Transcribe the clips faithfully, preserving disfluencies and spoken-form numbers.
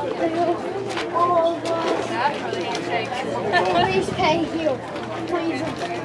Please pay you. Please.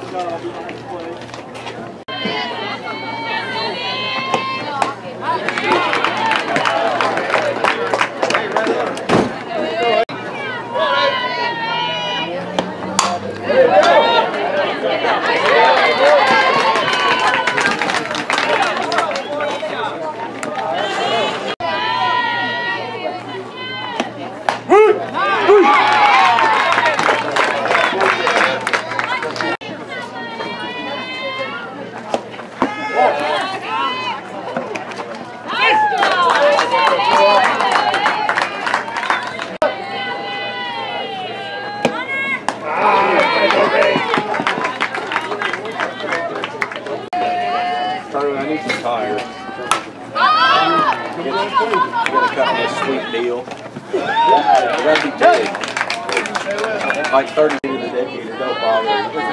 I need some tires. You're gonna cut me a sweet deal. That'd be big. Like thirty to the dedicator, don't bother.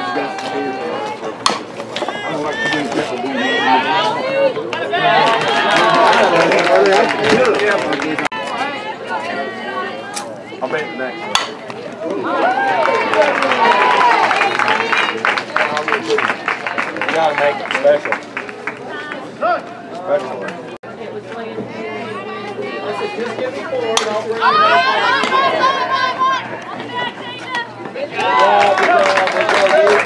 I don't like to do people do I'll bet the next one. You gotta make it special. Special. I said, just get the board, I'll bring it up. Good job, good job, good job, dude.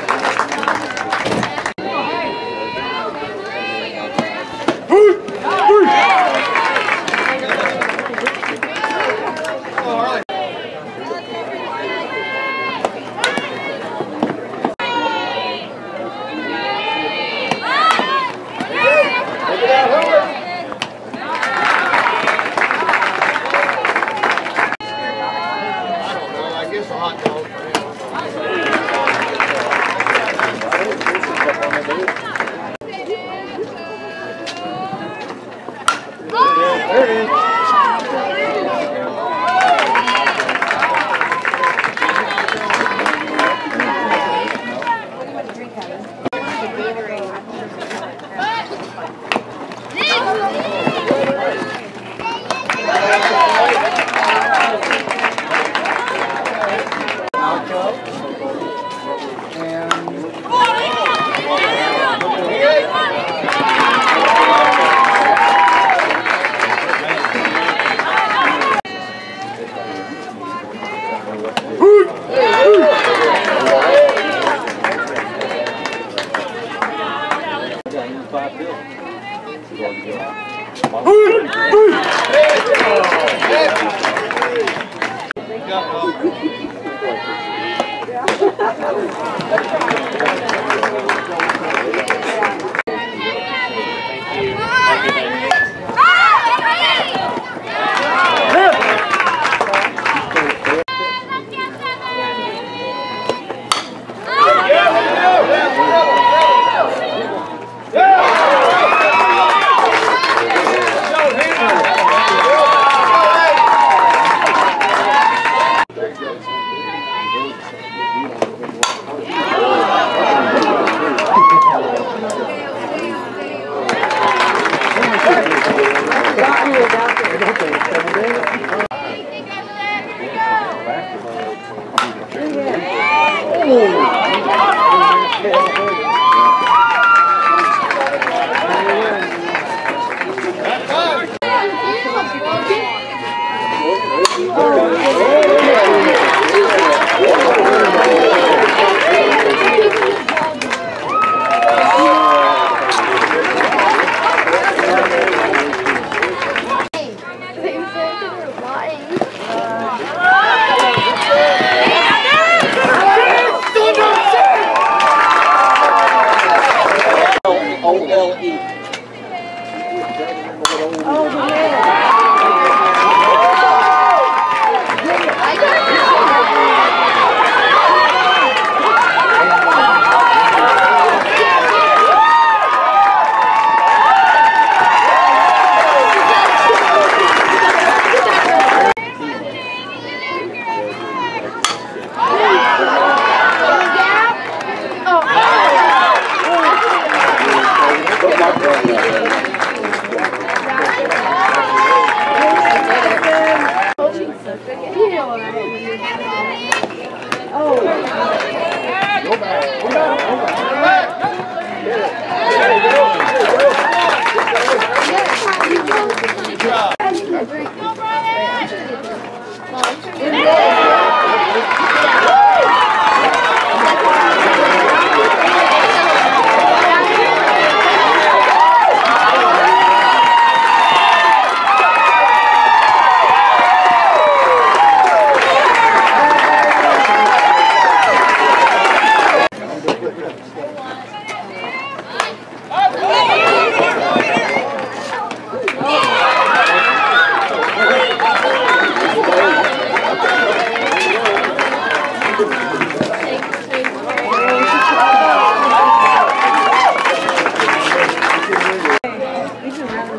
Oh.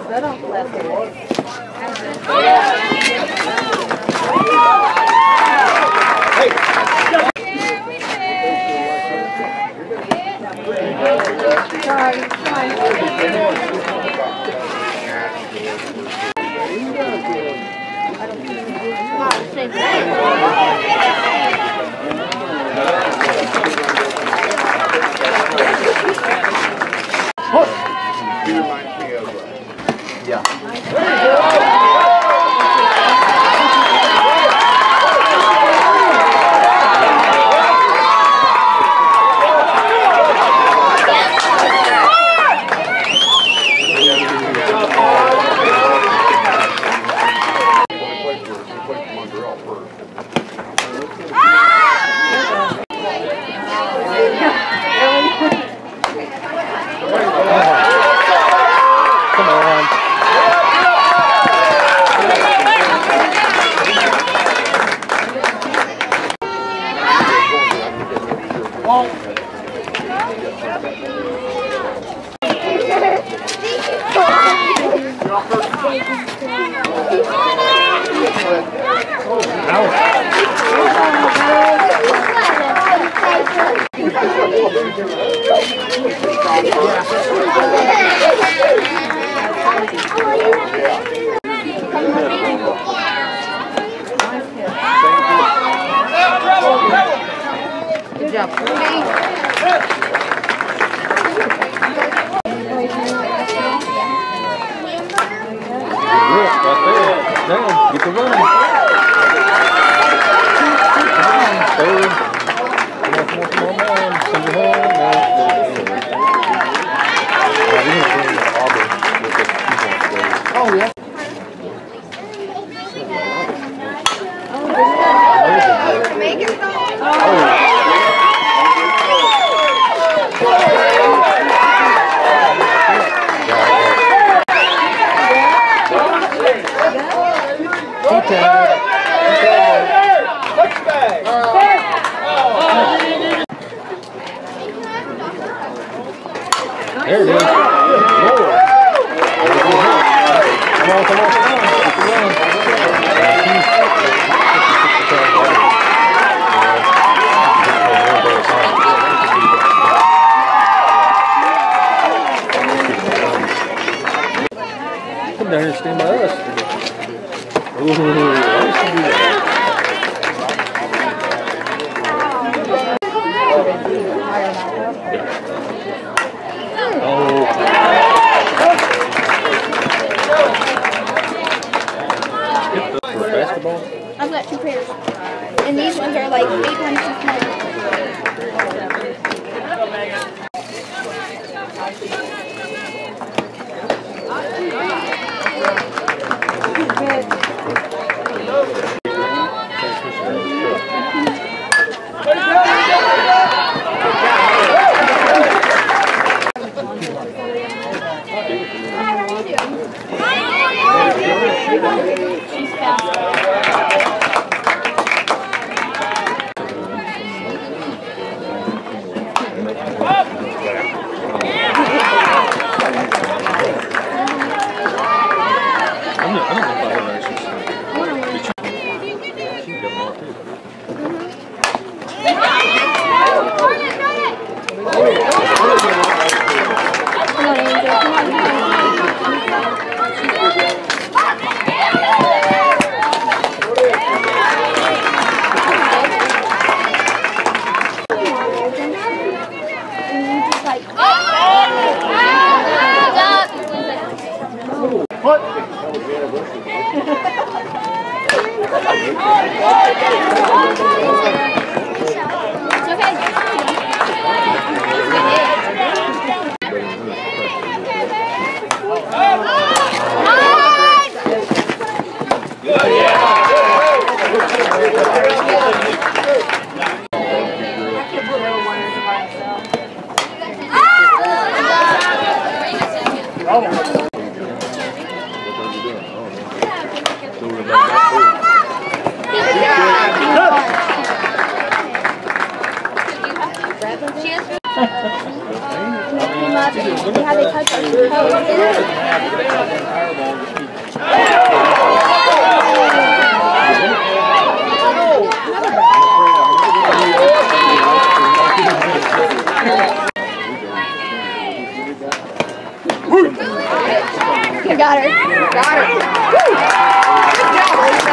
Good job. Down, get the running. Third. Come on, come on, come on, come on. Send it home. No, oh, yeah. There it is. Lord. Come on, come on, come on. Come down here and stand by us. Ooh, I used to do that. Basketball? I've got two pairs. And these ones are like eight times too small. She's fast. Oh. got her. Got her. Woo! Good job, Lisa.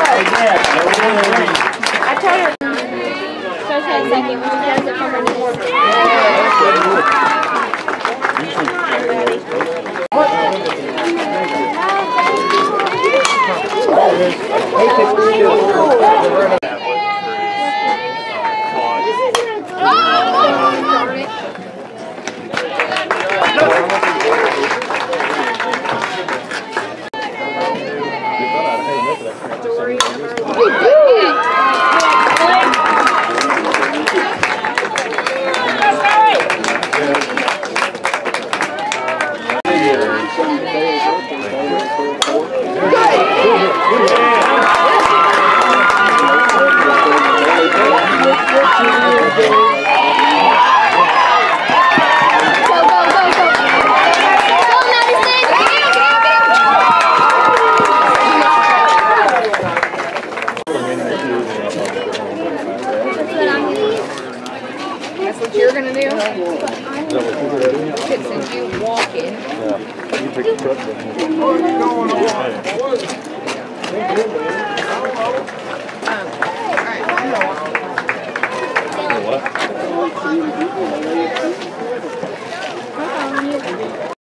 I told her. So she had second. When she does it from her fourth. That's what you're gonna do? Is that what you're gonna do? Since you walk in. Yeah. You pick the truck.